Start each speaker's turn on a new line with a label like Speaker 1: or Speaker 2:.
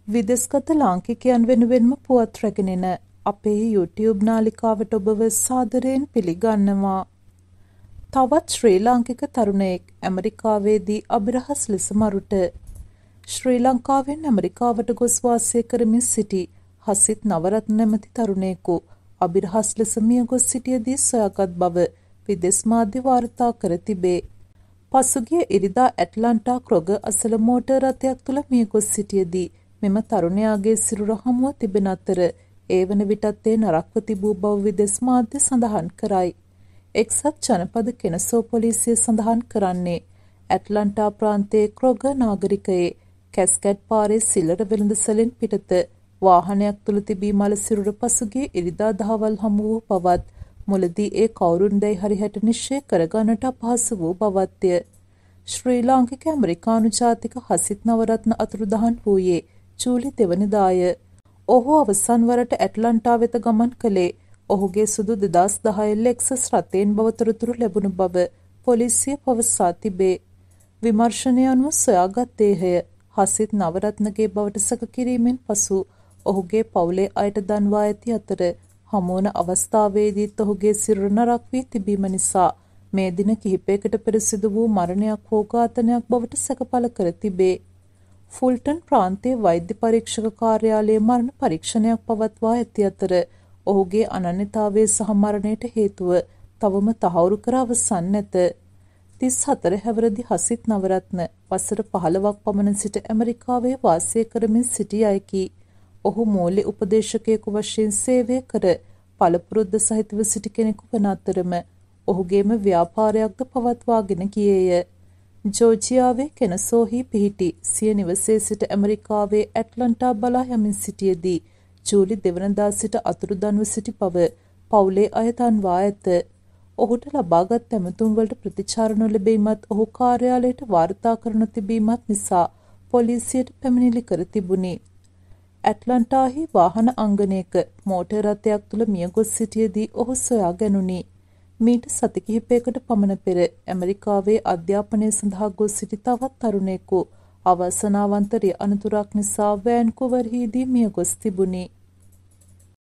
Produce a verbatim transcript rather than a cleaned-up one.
Speaker 1: විදෙස්ගත ලාංකිකයන් වෙනුවෙන්ම පුවත් රැගෙනෙන අපේ YouTube නාලිකාවට ඔබව සාදරයෙන් පිළිගන්නවා. තවත් ශ්‍රී ලාංකික තරුණයෙක් ඇමරිකාවේදී අභිරහස් ලෙස මරුට. ශ්‍රී ලංකාවෙන් ඇමරිකාවට ගොස් වාසය කරමින් සිටි හසිත් නවරත්න නැමැති තරුණයෙකු අභිරහස් ලෙස මියගොස් සිටියදී සොයාගත් බව විදෙස් මාධ්‍ය වාර්තා කර තිබේ. පසුගිය ඉරිදා ඇට්ලන්ටා ක්‍රොග අසල මෝටර් රථයක් තුළ මියගොස් සිටියදී මෙම තරුණයාගේ සිරුර හමුව තිබෙන අතර ඒ වන විටත් ඒ නරක්ව තිබූ බව විදෙස් මාධ්‍ය සඳහන් කරයි. එක්සත් ජනපද කෙනසෝ පොලිසිය සඳහන් කරන්නේ ඇට්ලන්ටා ප්‍රාන්තයේ ක්‍රොග නාගරිකයේ කැස්කැඩ් පාරේ සිල්ලර වෙළඳසැලෙන් පිටත වාහනයක් තුළ තිබී මළ සිරුර පසුගිය ඉරිදා දහවල් හමු වූ බවත් මුලදී ඒ කවුරුන්දැයි හරිහැට නිශ්චය කරගන්නට අපහසු වූ බවත්ය. ශ්‍රී ලාංකික ඇමරිකානු ජාතික හසිත් නවරත්න අතුරුදහන් වූයේ ජූලි දෙවනිදාය. ඔහු අවසන් වරට ඇට්ලන්ටා වෙත ගමන් කළේ ඔහුගේ සුදු දෙදහස් දහය ලෙක්සස් රථයෙන් බව තොරතුරු ලැබුණු බව පොලිසිය පවසා තිබේ. විමර්ශනය අනුව සොයාගත්තේය. හසිත් නවරත්නගේ බවට සැක කිරීමෙන් පසු ඔහුගේ පවුලේ අයට දන්වා ඇති අතර හමුවන අවස්ථාවේදීත් ඔහුගේ සිරුර නරක් වී තිබීම නිසා මේ දින කිහිපයකට පෙර සිදු වූ මරණයක් හෝ ඝාතනයක් බවට සැකපල කර තිබේ. ෆුල්ටන් ප්‍රාන්තයේ වෛද්‍ය පරීක්ෂක කාර්යාලයේ මරණ පරීක්ෂණයක් පවත්වා ඇති අතර ඔහුගේ අනන්‍යතාවය සහ මරණයට හේතුව තවම තහවුරු කර අවසන් නැත. තිස් හතර හැවිරිදි හසිත් නවරත්න වසර පහළොවක් පමණ සිට ඇමරිකාවේ වාසය කරමින් සිටි අයෙකි. ඔහු මූල්‍ය උපදේශකයෙකු වශයෙන් සේවය කර පළපුරුද්ද සහිතව සිටි කෙනෙකු වන අතරම ඔහුගේම ව්‍යාපාරයක්ද පවත්වාගෙන ගියේය. ජෝර්ජියාවේ කෙනසෝහි පිහිටි සිය නිවසේ සිට ඇමරිකාවේ ඇට්ලන්ටා බලා යමින් සිටියදී ජූලි දෙවනදා සිට අතුරුදන්ව සිටි බව පවුලේ අය දන්වා ඇත. ඔහුට ලබාගත් ඇමතුම් වලට ප්‍රතිචාර නොලැබීමත් ඔහු කාර්යාලයට වාර්තා කර නොතිබීමත් නිසා පොලිසියට පැමිණිලි කර තිබුණි. ඇට්ලන්ටාහි වාහන අංගනයක මෝටර් රථයක් තුළ මියගොස් සිටියදී ඔහු සොයා ගැනුණි. මීට සති කිහිපයකට පමණ පෙර ඇමරිකාවේ අධ්‍යාපනය සඳහා ගොස් සිටි තවත් තරුණයෙකු අවසනාවන්ත අනතුරක් නිසා වෑන්කුවර්හිදී මියගොස් තිබුණි.